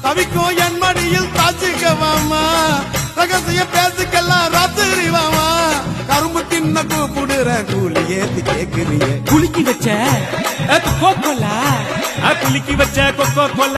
தவிக்கும் என் மடியில் தாச்சிக்கவாமா ரகசிய பேசுக்கெல்லாம் ராத்திரி வாமா கரும்பு தின்ன கூப்பிடுற கூலி ஏத்தி கேக்குறிய குலுக்கி வச்ச கொக்கோ கோலா குலுக்கி வச்ச கொக்கோ கோலா